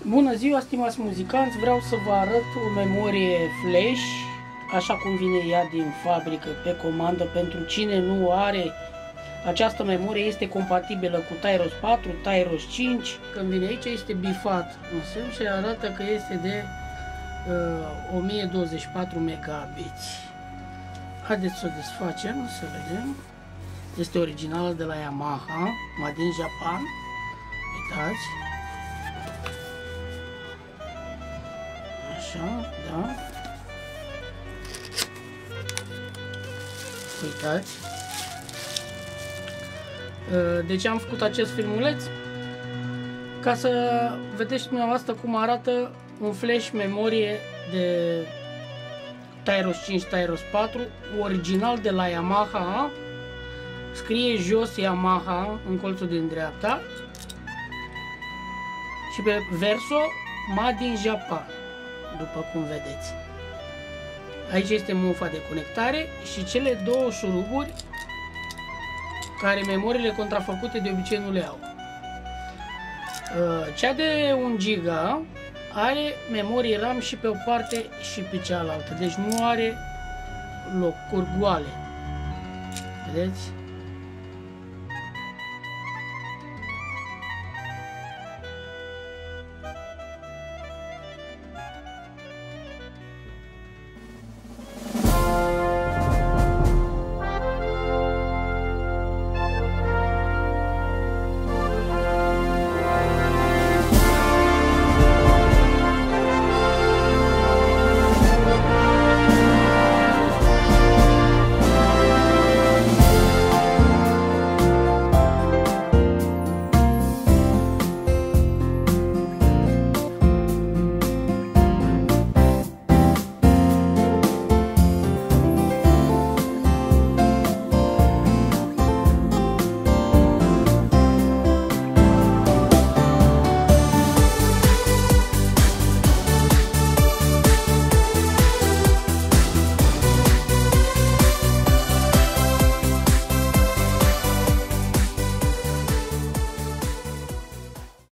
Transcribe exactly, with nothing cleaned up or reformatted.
Bună ziua, stimați muzicanți! Vreau să vă arăt o memorie flash, așa cum vine ea din fabrică, pe comandă. Pentru cine nu are, această memorie este compatibilă cu Tyros patru, Tyros cinci. Când vine aici este bifat în semn și arată că este de uh, o mie douăzeci și patru megabiți. Haideți să o desfacem, să vedem. Este originală de la Yamaha, made in Japan. Uitați. Așa, da. Uitați. De ce am făcut acest filmuleț? Ca să vedeți dumneavoastră cum arată un flash memorie de Tyros cinci, Tyros patru, original de la Yamaha. Scrie jos Yamaha în colțul din dreapta și pe verso made in Japan, după cum vedeți. Aici este mufa de conectare și cele două șuruburi care memoriile contrafăcute de obicei nu le au. Cea de un giga are memorie RAM și pe o parte și pe cealaltă, deci nu are locuri goale. Vedeți?